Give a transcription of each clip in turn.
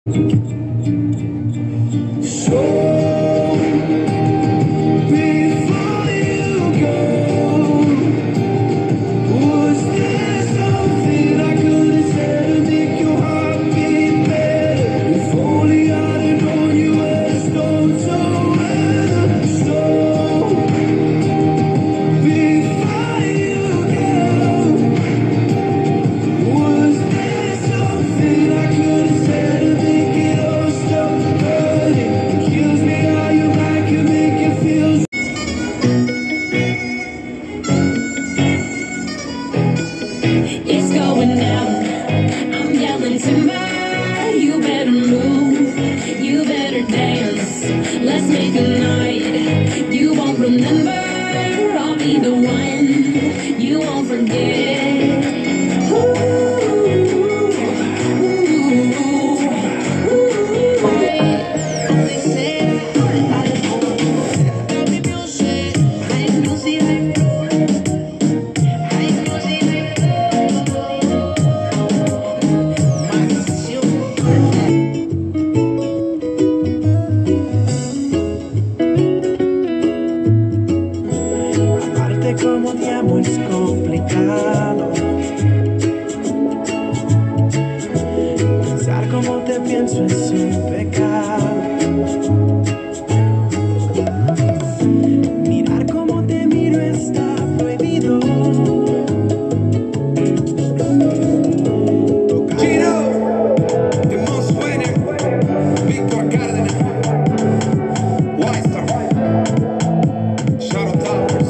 It's going down, I'm yelling timber. You better move, you better dance. Let's make a night you won't remember. I'll be the one you won't forget. Como te amo es complicado. Pensar como te pienso es un pecado. Mirar como te miro está prohibido. Chino, the most winner, Víctor Cárdenas, Whitestar, Shadow Towers.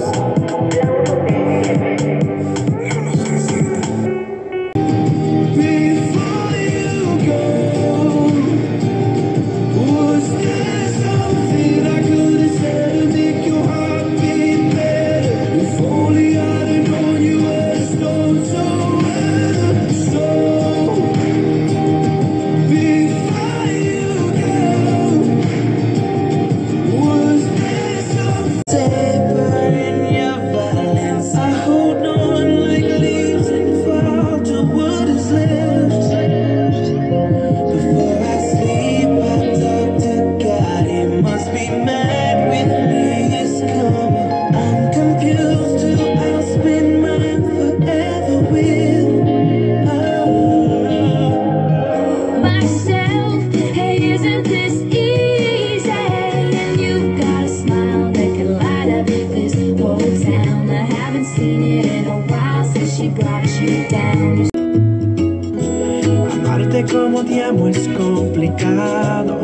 Amarte como te amo es complicado.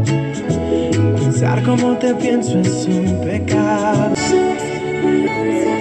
Pensar como te pienso es un pecado.